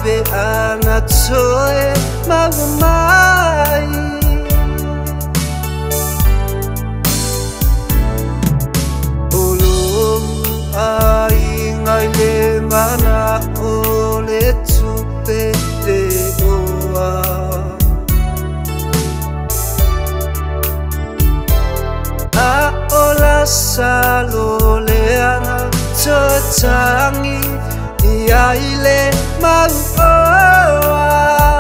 pe ana tsoe magumai Ulum ai ngai le mana ole tupe le oa A ola salo le ana tsoe tangi Iaile mau oa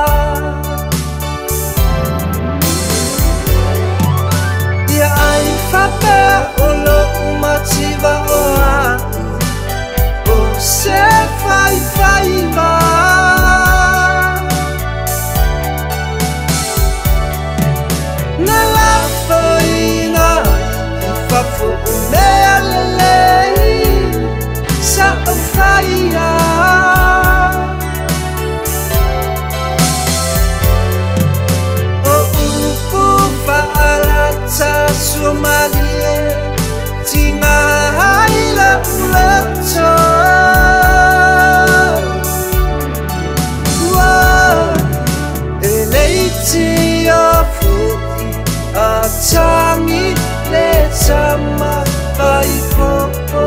Ia ai whapa o lo umativa oa O se whai whai ma Na la whaina I whafo o mea lelei Sa o whaia Somalia tinga haila ulato Eleiti afuti atangi le tama vaipopo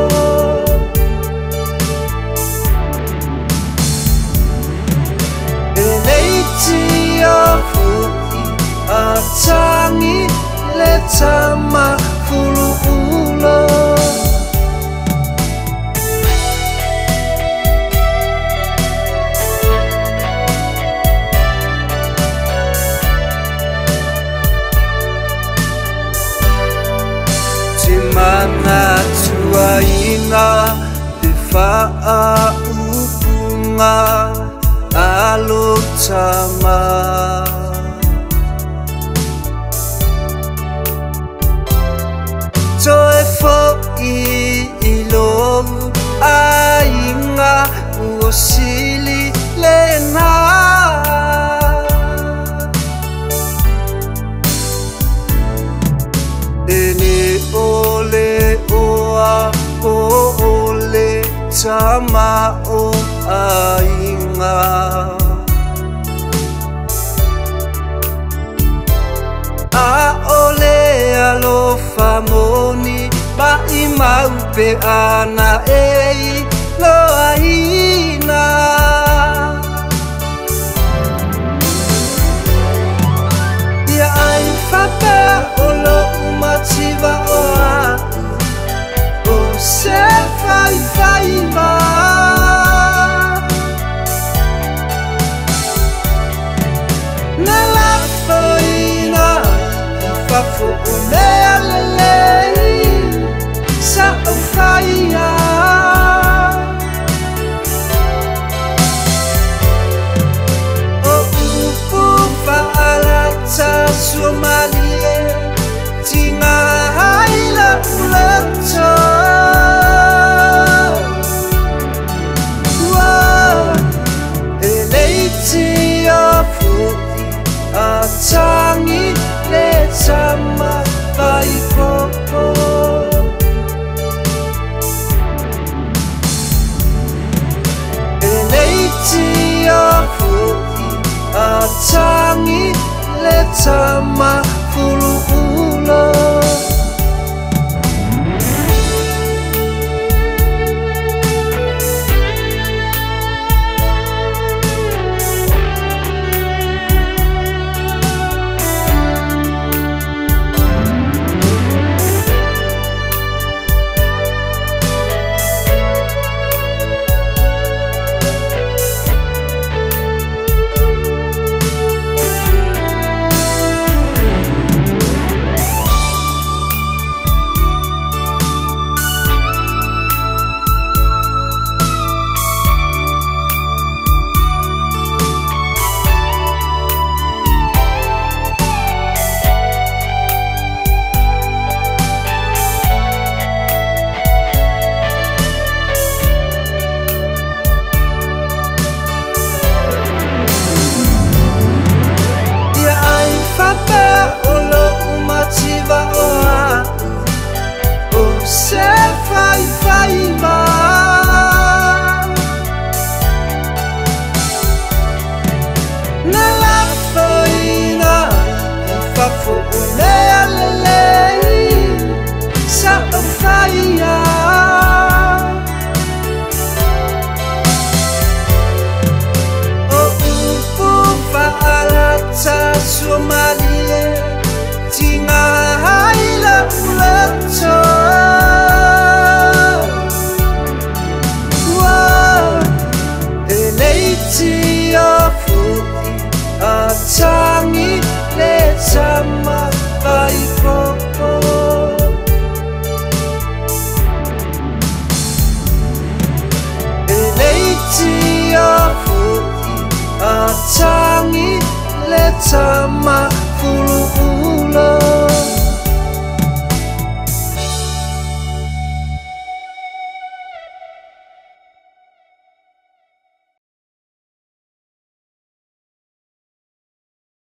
Eleiti afuti atangi le tama fulu ulo Timana tuaina te faa upunga alo tama Toe fo'i ilomu ainga uosili lena Ene ole oa o ole tama o ainga A ole alo famoni ba I mau pe ana ei lo aina Ia ai whapa o lo umativa oa O se whai whai ma Na la whaina Whafo o mea lelei Sa o whaia O upu whaalata Somalia Tinga haila ulato Eleiti afuti atangi le tama vaipopo Eleiti afuti atangi le tama fulu ulo